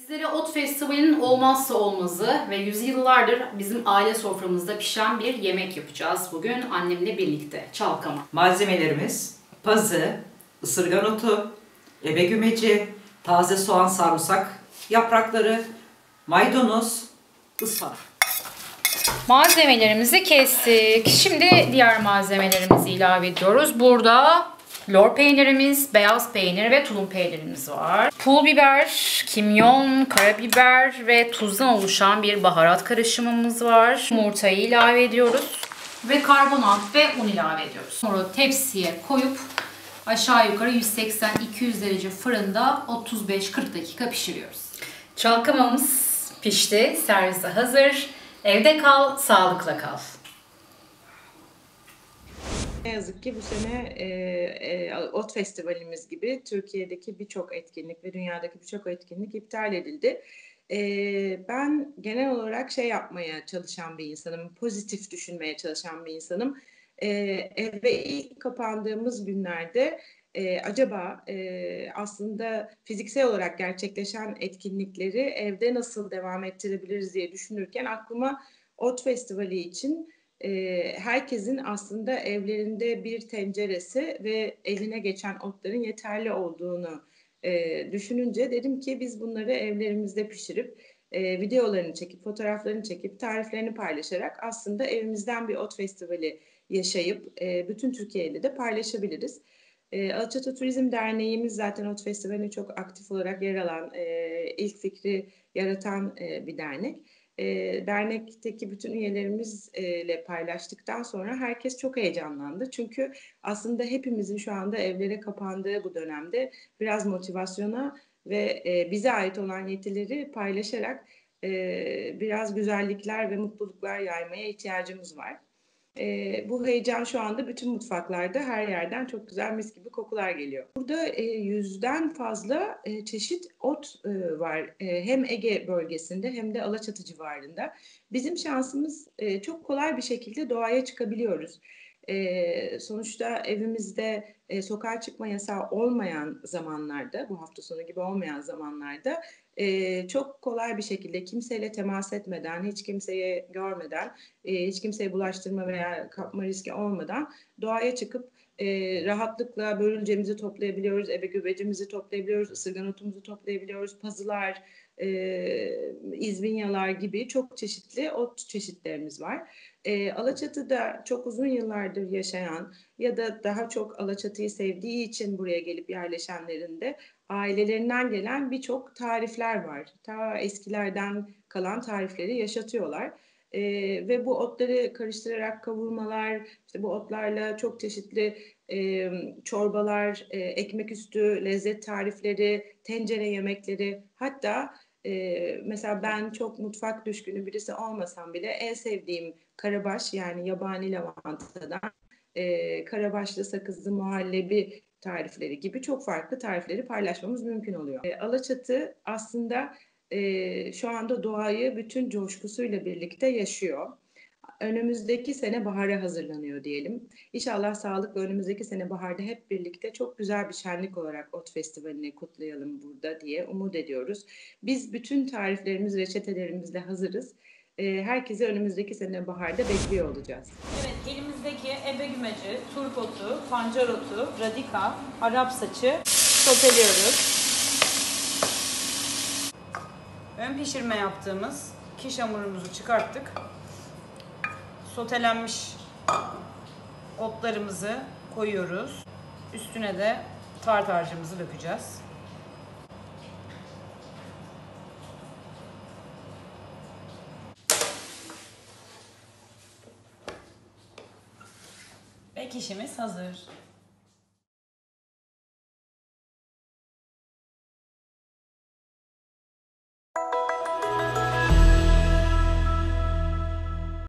Sizlere Ot Festivali'nin olmazsa olmazı ve yüzyıllardır bizim aile soframızda pişen bir yemek yapacağız bugün annemle birlikte. Çalkama. Malzemelerimiz pazı, ısırgan otu, ebe gümeci, taze soğan, sarımsak yaprakları, maydanoz, ıspanak. Malzemelerimizi kestik. Şimdi diğer malzemelerimizi ilave ediyoruz. Burada lor peynirimiz, beyaz peynir ve tulum peynirimiz var. Pul biber, kimyon, karabiber ve tuzdan oluşan bir baharat karışımımız var. Yumurtayı ilave ediyoruz ve karbonat ve un ilave ediyoruz. Sonra tepsiye koyup aşağı yukarı 180-200 derece fırında 35-40 dakika pişiriyoruz. Çalkamamız pişti, servise hazır. Evde kal, sağlıkla kal. Ne yazık ki bu sene Ot Festivalimiz gibi Türkiye'deki birçok etkinlik ve dünyadaki birçok etkinlik iptal edildi. Ben genel olarak yapmaya çalışan bir insanım, pozitif düşünmeye çalışan bir insanım. Eve ilk kapandığımız günlerde acaba aslında fiziksel olarak gerçekleşen etkinlikleri evde nasıl devam ettirebiliriz diye düşünürken aklıma Ot Festivali için herkesin aslında evlerinde bir tenceresi ve eline geçen otların yeterli olduğunu düşününce dedim ki biz bunları evlerimizde pişirip videolarını çekip, fotoğraflarını çekip, tariflerini paylaşarak aslında evimizden bir ot festivali yaşayıp bütün Türkiye'yle de paylaşabiliriz. Alaçatı Turizm Derneğimiz zaten Ot Festivali'ne çok aktif olarak yer alan, ilk fikri yaratan bir dernek. Dernekteki bütün üyelerimizle paylaştıktan sonra herkes çok heyecanlandı. Çünkü aslında hepimizin şu anda evlere kapandığı bu dönemde biraz motivasyona ve bize ait olan yetileri paylaşarak biraz güzellikler ve mutluluklar yaymaya ihtiyacımız var. Bu heyecan şu anda bütün mutfaklarda her yerden çok güzel mis gibi kokular geliyor. Burada 100'den fazla çeşit ot var. Hem Ege bölgesinde hem de Alaçatı civarında. Bizim şansımız çok kolay bir şekilde doğaya çıkabiliyoruz. Sonuçta evimizde sokağa çıkma yasağı olmayan zamanlarda, bu hafta sonu gibi olmayan zamanlarda çok kolay bir şekilde kimseyle temas etmeden, hiç kimseye görmeden, hiç kimseye bulaştırma veya kapma riski olmadan doğaya çıkıp rahatlıkla börülcemizi toplayabiliyoruz, ebe güvecimizi toplayabiliyoruz, ısırgan otumuzu toplayabiliyoruz, pazılar, izbinyalar gibi çok çeşitli ot çeşitlerimiz var. Alaçatı'da çok uzun yıllardır yaşayan ya da daha çok Alaçatı'yı sevdiği için buraya gelip yerleşenlerin de ailelerinden gelen birçok tarifler var. Ta eskilerden kalan tarifleri yaşatıyorlar. Ve bu otları karıştırarak kavurmalar, işte bu otlarla çok çeşitli çorbalar, ekmek üstü lezzet tarifleri, tencere yemekleri, hatta mesela ben çok mutfak düşkünü birisi olmasam bile en sevdiğim karabaş, yani yabani lavantadan karabaşlı sakızlı muhallebi tarifleri gibi çok farklı tarifleri paylaşmamız mümkün oluyor. Alaçatı aslında şu anda doğayı bütün coşkusuyla birlikte yaşıyor. Önümüzdeki sene bahara hazırlanıyor diyelim. İnşallah sağlıkla önümüzdeki sene baharda hep birlikte çok güzel bir şenlik olarak Ot Festivali'ni kutlayalım burada diye umut ediyoruz. Biz bütün tariflerimiz, reçetelerimizle hazırız. Herkesi önümüzdeki sene baharda bekliyor olacağız. Evet, elimizdeki ebe gümeci, turp otu, pancar otu, radika, Arap saçı soteliyoruz. Ön pişirme yaptığımız kiş hamurumuzu çıkarttık. Sotelenmiş otlarımızı koyuyoruz. Üstüne de tart harcımızı dökeceğiz. Ve kişimiz hazır.